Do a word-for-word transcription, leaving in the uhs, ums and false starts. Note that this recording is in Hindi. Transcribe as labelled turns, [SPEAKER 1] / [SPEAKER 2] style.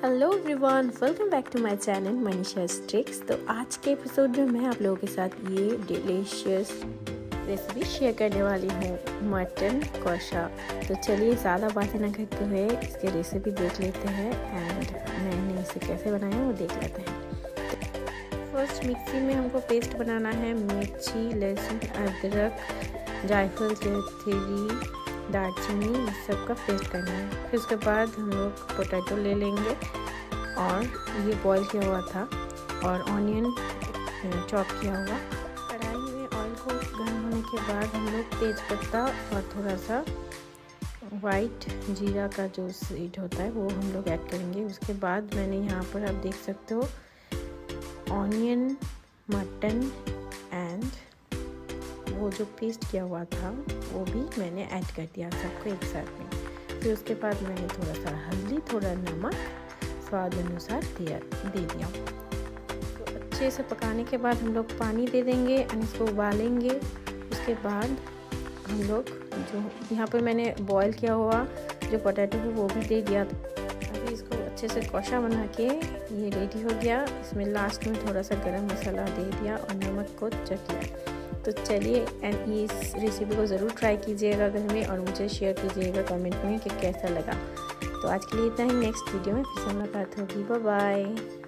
[SPEAKER 1] Hello everyone, welcome back to my channel Manisha tricks. तो आज के एपिसोड में मैं आप लोगों के साथ ये डिलीशियस रेसिपी शेयर करने वाली हूँ, मटन कौशा। तो चलिए ज़्यादा बातें ना करते हुए इसकी रेसिपी देख लेते हैं एंड मैंने इसे कैसे बनाया वो देख लेते हैं। फर्स्ट मिक्सी में हमको पेस्ट बनाना है, मिर्ची, लहसुन, अदरक, जायफल, जैतरी, दालचीनी, इस सब का पेस्ट करना है। फिर उसके बाद हम लोग पोटैटो ले लेंगे और ये बॉईल किया हुआ था और ऑनियन चॉप किया हुआ। कढ़ाई में ऑयल को गर्म होने के बाद हम लोग तेज पत्ता और थोड़ा सा वाइट जीरा का जो सीड होता है वो हम लोग ऐड करेंगे। उसके बाद मैंने यहाँ पर आप देख सकते हो ऑनियन, मटन एंड वो जो पेस्ट किया हुआ था वो भी मैंने ऐड कर दिया सबको एक साथ में। फिर उसके बाद मैंने थोड़ा सा हल्दी, थोड़ा नमक स्वाद अनुसार दिया दे दिया। तो अच्छे से पकाने के बाद हम लोग पानी दे देंगे और इसको उबालेंगे। उसके बाद हम लोग जो यहाँ पर मैंने बॉईल किया हुआ जो पोटैटो है वो भी दे दिया। अभी इसको अच्छे से कौशा बना के ये रेडी हो गया। इसमें लास्ट में थोड़ा सा गरम मसाला दे दिया और नमक को चख लिया। तो चलिए एंड इस रेसिपी को ज़रूर ट्राई कीजिएगा घर में और मुझे शेयर कीजिएगा कमेंट में कि कैसा लगा। तो आज के लिए इतना ही, नेक्स्ट वीडियो में फिर से मुलाकात होगी। Bye bye.